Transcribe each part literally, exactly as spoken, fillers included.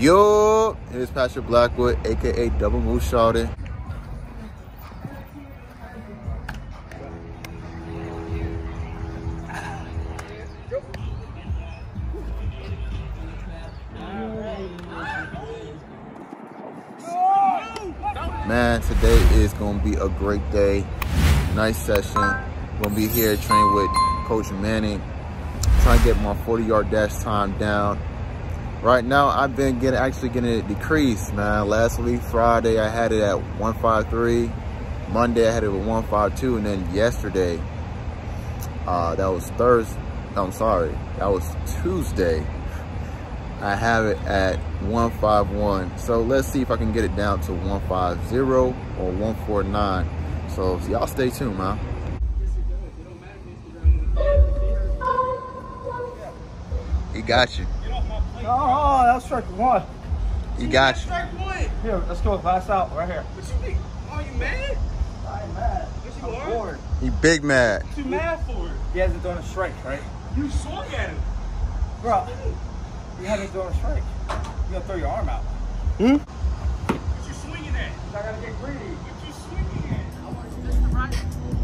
Yo, it is Pastor Blackwood, aka Double Moose Shawty. Man, today is gonna be a great day. Nice session. Gonna be here training with Coach Manning, trying to get my forty yard dash time down. Right now, I've been getting actually getting it decreased, man. Last week, Friday, I had it at one five three. Monday, I had it at one five two, and then yesterday, uh, that was Thursday. I'm sorry, that was Tuesday. I have it at one five one. So let's see if I can get it down to one five zero or one four nine. So y'all stay tuned, man. He got you. Oh, that was strike one. He got you. Strike one. Here, let's go. Pass out right here. What you think? Are you mad? I ain't mad. What you I'm are? bored. He big mad. What you mad for? He hasn't thrown a strike, right? You swung at him. Bro, you haven't thrown a strike. You gonna throw your arm out. Hmm? What you swinging at? I gotta get greedy. What you swinging at? I want you just to right.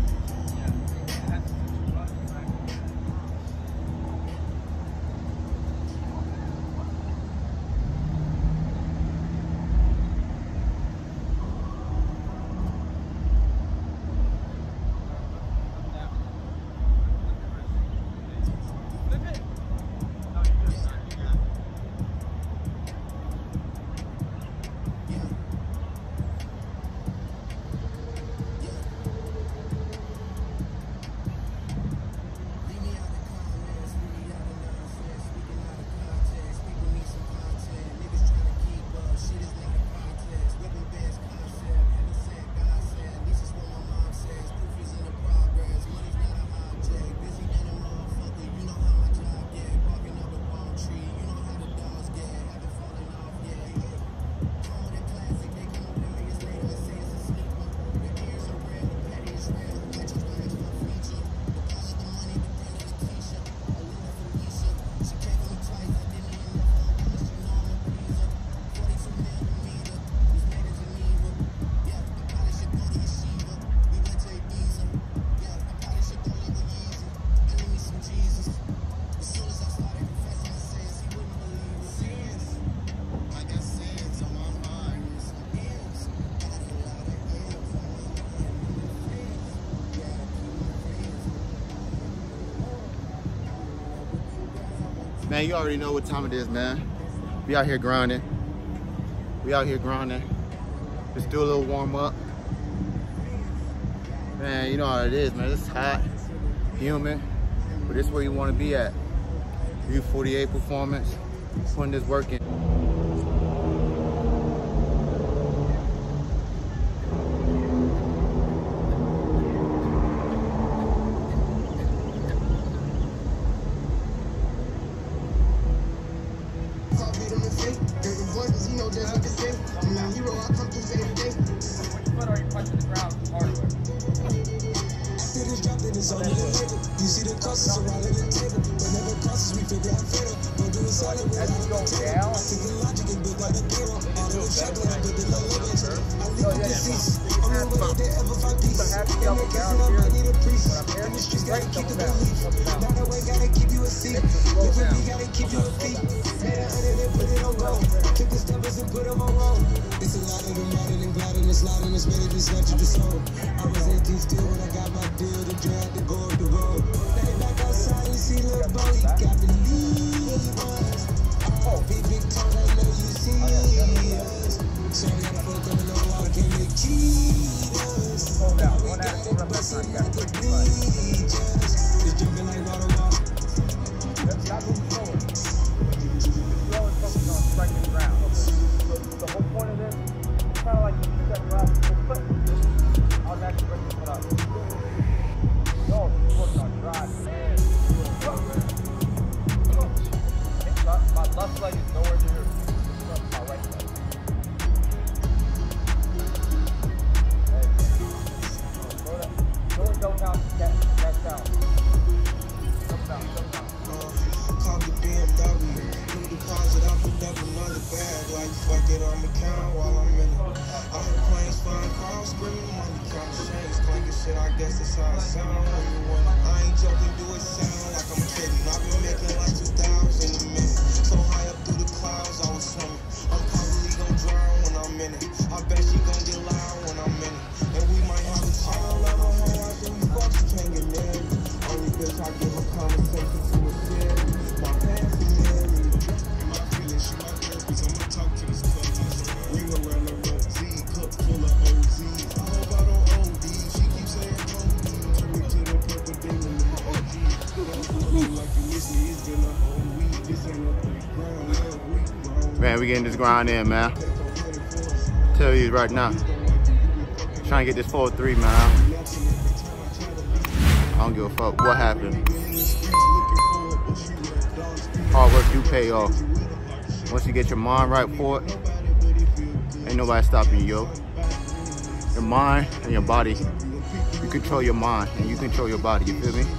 Man, you already know what time it is, man. We out here grinding. We out here grinding. Just do a little warm up. Man, you know how it is, man. It's hot, humid, but this is where you want to be at. U forty-eight performance, putting this work in. You see the crosses around the table, but never crosses we figure out fatal. Don't do it solid when I go down. I think the logic is built like a hero. All of the chocolate, I put the low limits. I leave the deceased. I'm the way they ever find peace. And they're guessing I might need a priest. In the streets, gotta keep the belief. Not that way, gotta keep you a seat. Live with me, gotta keep you a feet. Made a hundred and put it on gold. Took the steppers and put them on roll. It's a lot of them riding and gliding and sliding. It's ready to snatch the soul. I was eighteen still when I got my deal. The drag to go up the road. Lay back outside, you see little boy, he got the lead us. Oh, big, big tongue, I know you see us. So that folk on the wall can make cheaters. We got it bustin' like the bleachers. It's jumping like water water. Let's not move forward. Slow and focus on striking the ground. The whole point of this is kind of like you step around with the foot. I'll actually bring the foot up. No, foot on drive. My left leg is nowhere near my right leg. Hey, throw it, throw it, don't count. guess that's how it sound. I ain't joking, do it sound like I'm kidding. I've been making like two thousand a minute. So high up through the clouds, I was swimming. I'm probably gonna drown when I'm in it. I bet she gon' get loud when I'm in it. And we might have a child, love her whole after we fuck, she can't get married. Only bitch I give a conversation to a shit. My pants are married. My feelings, she my therapist, I'ma talk to this club. Ring around the road, Z, cup full of O Zs. I hope I don't O D. She keeps saying O D. Turn me to the purple demon in the O G. Like you miss me, it's been a whole week. This ain't no playground, little week, bro. Man, we getting this grind in, man. Tell you right now. Trying to get this four three, man. I don't give a fuck what happened. Hard work do pay off. Once you get your mind right for it, ain't nobody stopping you, yo. Your mind and your body. You control your mind and you control your body, you feel me?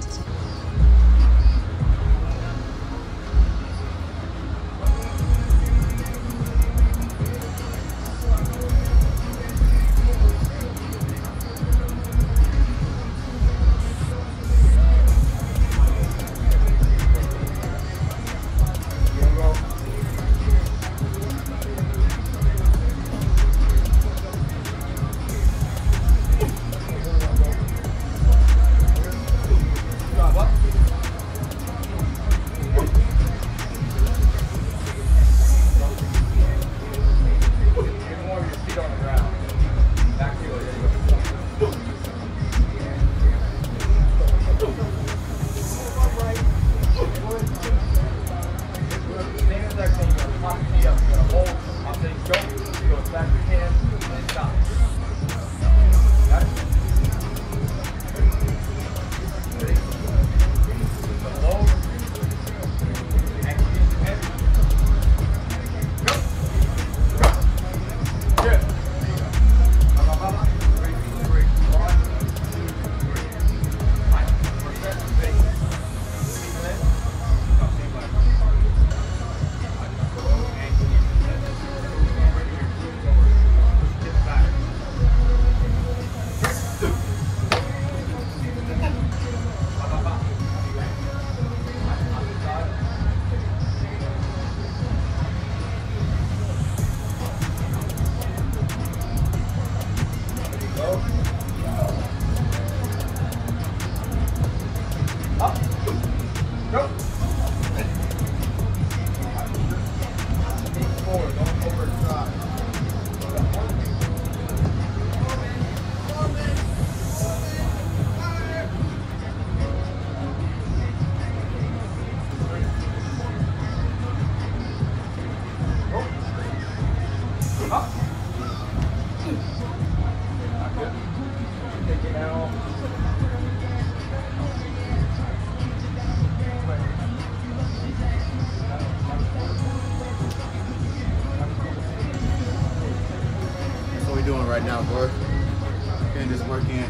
Doing right now, bro. Getting this work in.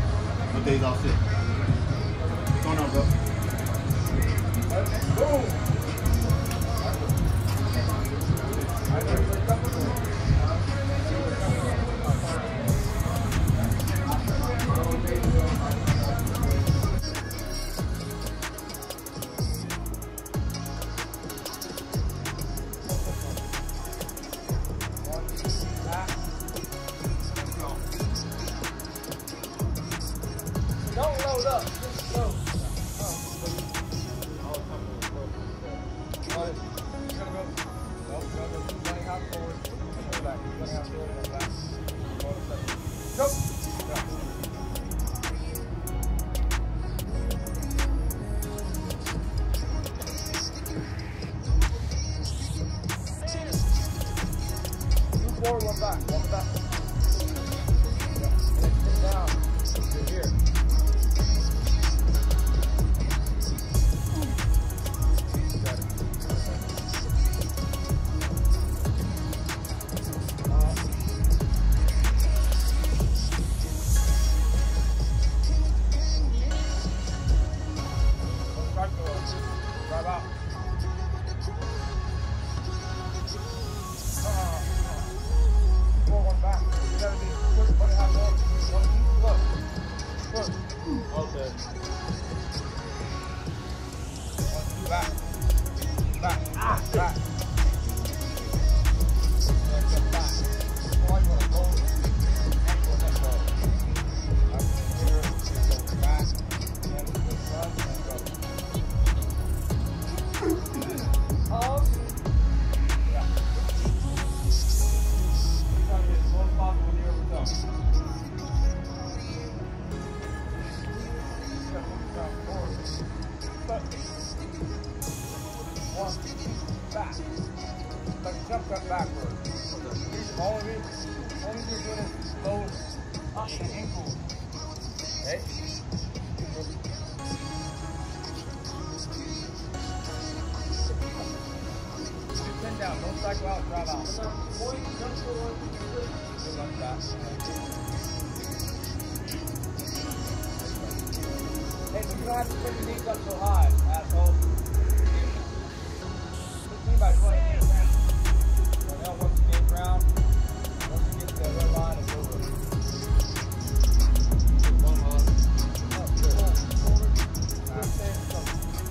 No days off sick. What's going on, bro? Boom. Don't load up. Just go. Forward, one back, one back. Yeah. Sit down. You're here. Drive out. Uh, uh, backwards. The only reason, only reason you're doing is low up the ankle. Okay? Pin down, don't cycle out, drive out. Good luck with that. Hey, so you don't have to put your knees up so high, asshole. What do you mean by twenty gain ground? So now once you gain ground, once you get to the red line, it's over. One hug. Up, forward, forward. Good stand, go.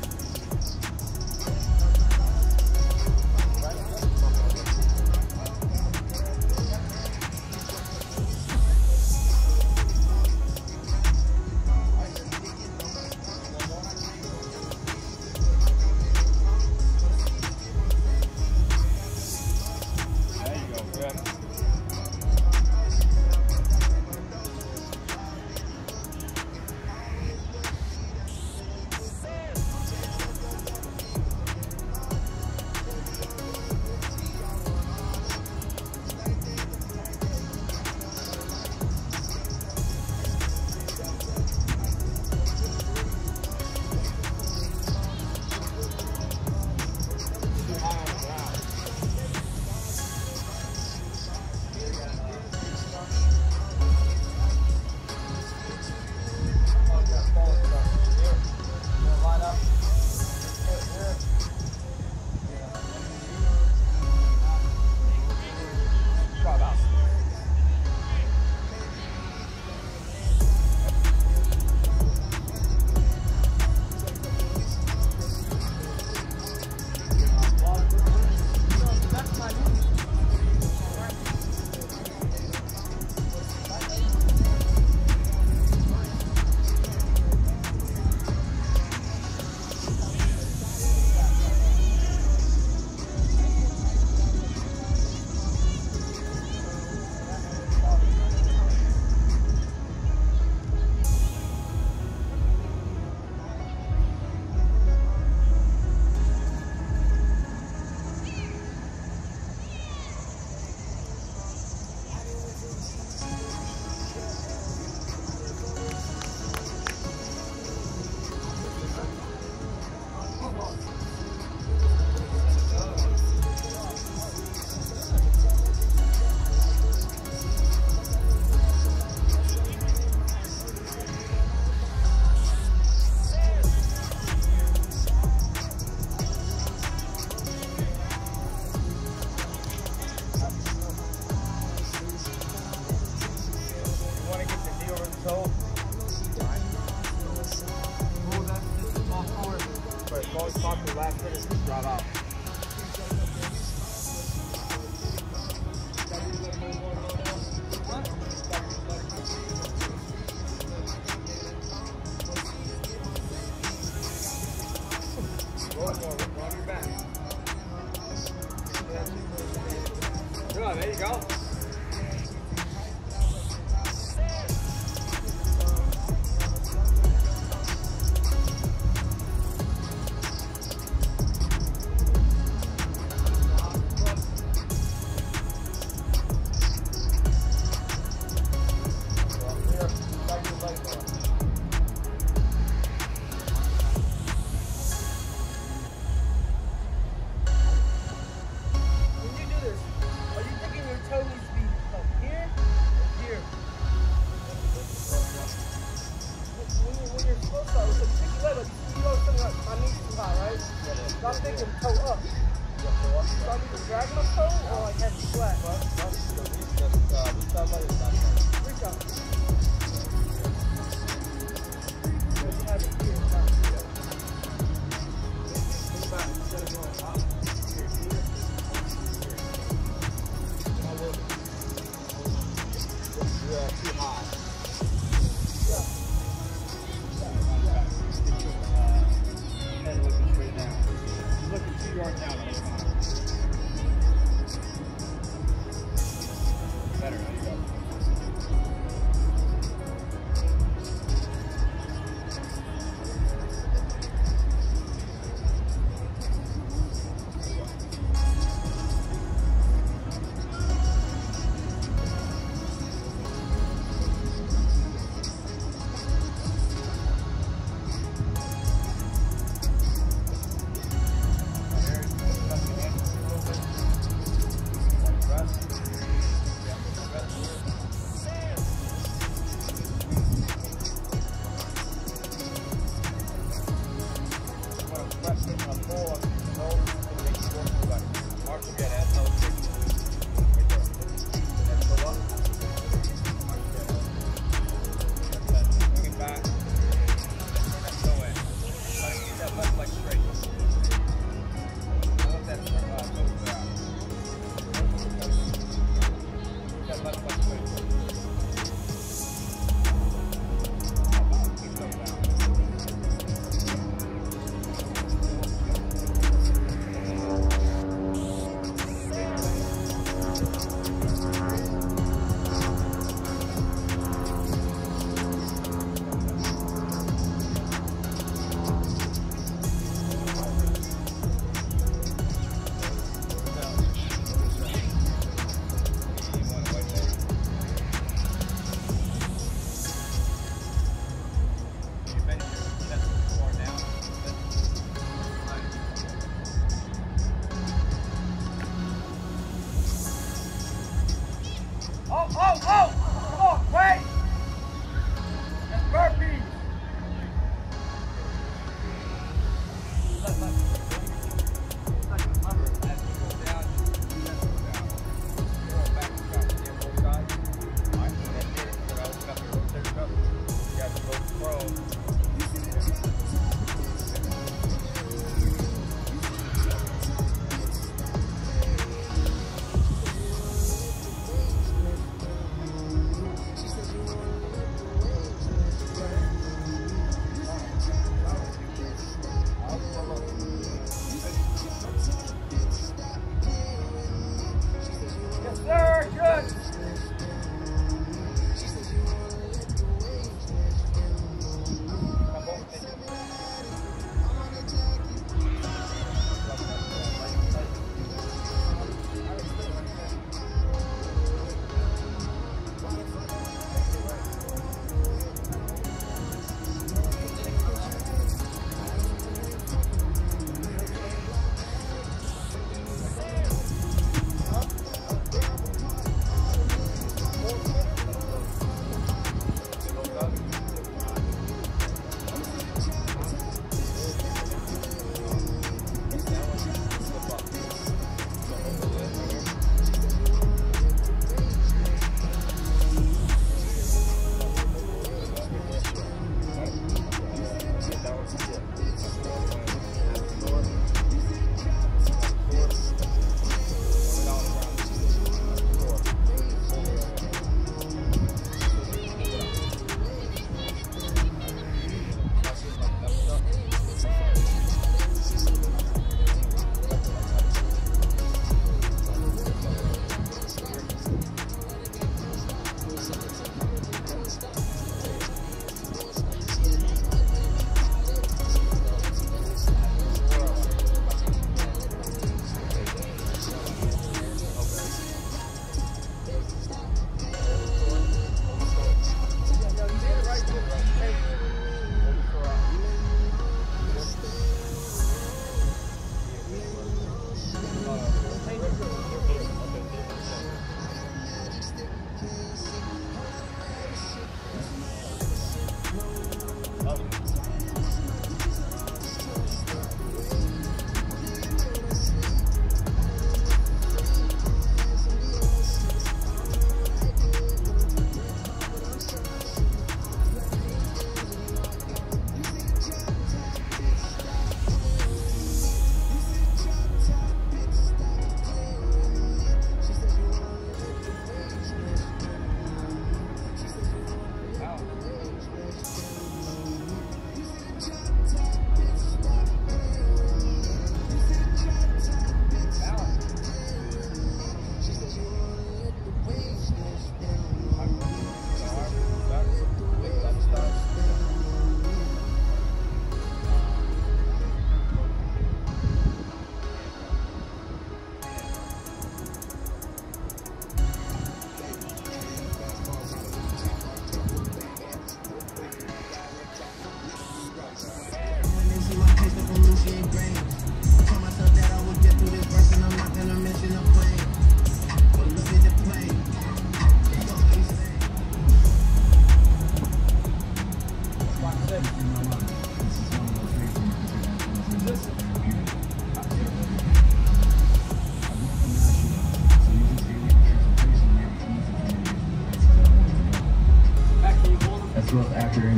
Last minute, drive out. Roll forward, roll your back. Good, there you go. I'm thinking toe up. So I'm either dragging my toe or like heavy flat. Reach out. Have it here. Think back instead of going up. Here, here. You're too high. Yeah. Head looking straight down. You're looking too far down the whole time. Better, there you go. control of the nose and make it work for that. Arms together, that's how it's fixed. Right there. And go up. Arms together. That's that. Bring it back. That's no way. Try to keep that left leg straight. Don't let that uh, move out. Keep that left leg straight. Oh, oh, oh! Come on, wait! That's burpees! Let, let, let it hover as you go down, you let it go down. You're going back and down, see on both sides? Alright, so that's it. You're going to open up your rotator cuff. You have to go prone.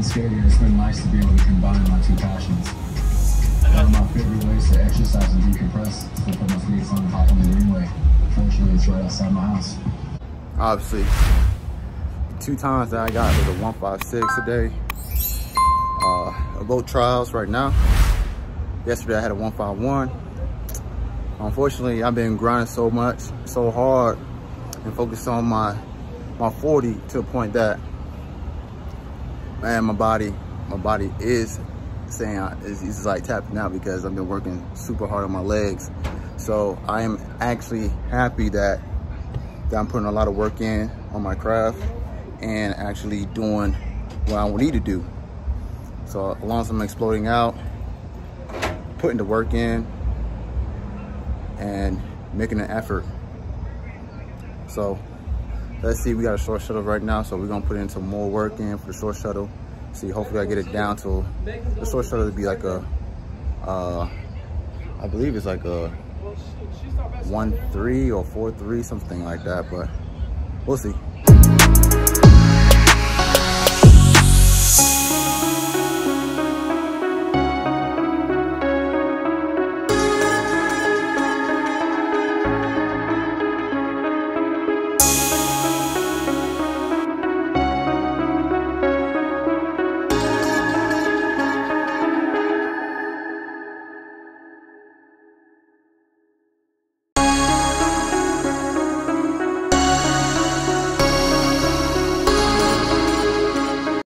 scary, and it's been nice to be able to combine my two passions. One of my favorite ways to exercise and decompress is to put my skates on and hop on the greenway. Fortunately, it's right outside my house. Obviously, two times that I got was a one five six today. Uh, both trials right now. Yesterday I had a one five one. Unfortunately, I've been grinding so much, so hard, and focused on my my forty to the point that, man, my body, my body is saying is, is like tapping out because I've been working super hard on my legs. So I am actually happy that, that I'm putting a lot of work in on my craft and actually doing what I need to do. So as long as I'm exploding out, putting the work in, and making an effort. So let's see, we got a short shuttle right now, so we're gonna put in some more work in for the short shuttle. See, hopefully I get it down to, the short shuttle to be like a, uh, I believe it's like a one three or four three, something like that, but we'll see.